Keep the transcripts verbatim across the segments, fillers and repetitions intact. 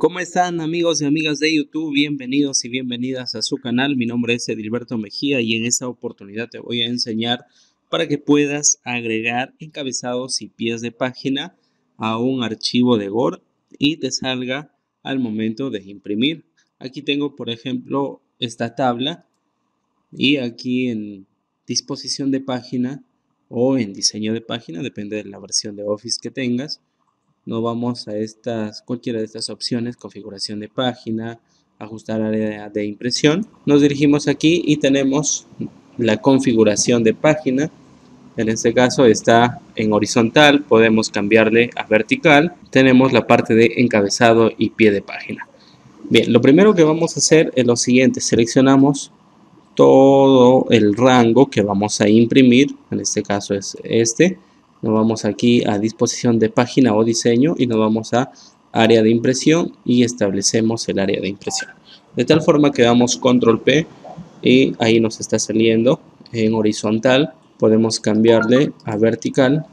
¿Cómo están amigos y amigas de YouTube? Bienvenidos y bienvenidas a su canal. Mi nombre es Edilberto Mejía y en esta oportunidad te voy a enseñar para que puedas agregar encabezados y pies de página a un archivo de Word y te salga al momento de imprimir. Aquí tengo, por ejemplo, esta tabla y aquí en disposición de página o en diseño de página, depende de la versión de Office que tengas. Nos vamos a estas, cualquiera de estas opciones, configuración de página, ajustar área de impresión. Nos dirigimos aquí y tenemos la configuración de página. En este caso está en horizontal, podemos cambiarle a vertical. Tenemos la parte de encabezado y pie de página. Bien, lo primero que vamos a hacer es lo siguiente, seleccionamos todo el rango que vamos a imprimir, en este caso es este. Nos vamos aquí a disposición de página o diseño y nos vamos a área de impresión y establecemos el área de impresión. De tal forma que damos control P y ahí nos está saliendo en horizontal. Podemos cambiarle a vertical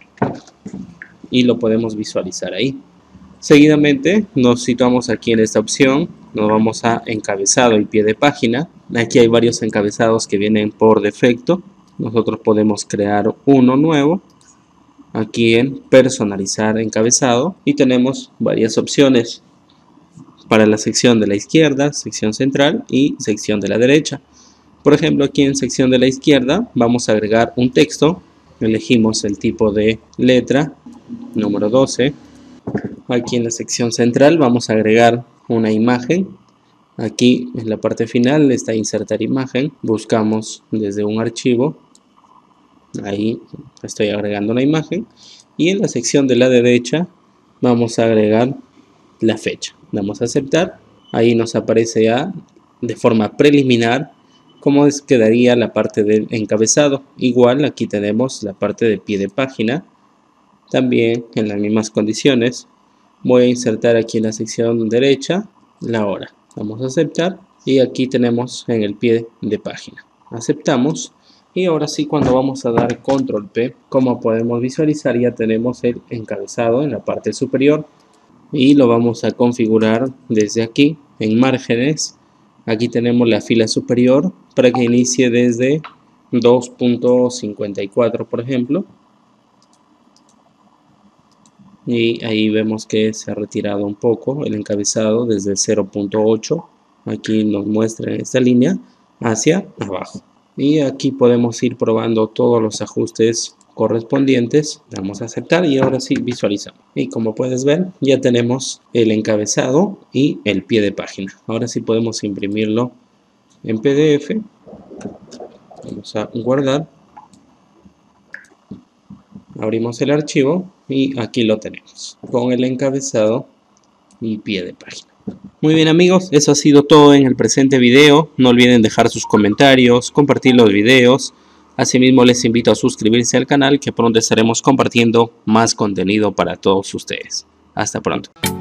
y lo podemos visualizar ahí. Seguidamente nos situamos aquí en esta opción, nos vamos a encabezado y pie de página. Aquí hay varios encabezados que vienen por defecto. Nosotros podemos crear uno nuevo. Aquí en personalizar encabezado y tenemos varias opciones para la sección de la izquierda, sección central y sección de la derecha. Por ejemplo, aquí en sección de la izquierda vamos a agregar un texto, elegimos el tipo de letra, número doce. Aquí en la sección central vamos a agregar una imagen. Aquí en la parte final está insertar imagen, buscamos desde un archivo. Ahí estoy agregando una imagen y en la sección de la derecha vamos a agregar la fecha. Damos a aceptar. Ahí nos aparece ya de forma preliminar cómo es, quedaría la parte del encabezado. Igual aquí tenemos la parte de pie de página. También en las mismas condiciones voy a insertar aquí en la sección derecha la hora. Vamos a aceptar y aquí tenemos en el pie de página. Aceptamos. Y ahora sí, cuando vamos a dar control P, como podemos visualizar, ya tenemos el encabezado en la parte superior y lo vamos a configurar desde aquí en márgenes. Aquí tenemos la fila superior para que inicie desde dos punto cincuenta y cuatro, por ejemplo. Y ahí vemos que se ha retirado un poco el encabezado desde cero punto ocho. Aquí nos muestra en esta línea hacia abajo. Y aquí podemos ir probando todos los ajustes correspondientes. Damos a aceptar y ahora sí visualizamos. Y como puedes ver, ya tenemos el encabezado y el pie de página. Ahora sí podemos imprimirlo en P D F. Vamos a guardar. Abrimos el archivo y aquí lo tenemos con el encabezado y pie de página. Muy bien amigos, eso ha sido todo en el presente video. No olviden dejar sus comentarios, compartir los videos. Asimismo les invito a suscribirse al canal, que pronto estaremos compartiendo más contenido para todos ustedes. Hasta pronto.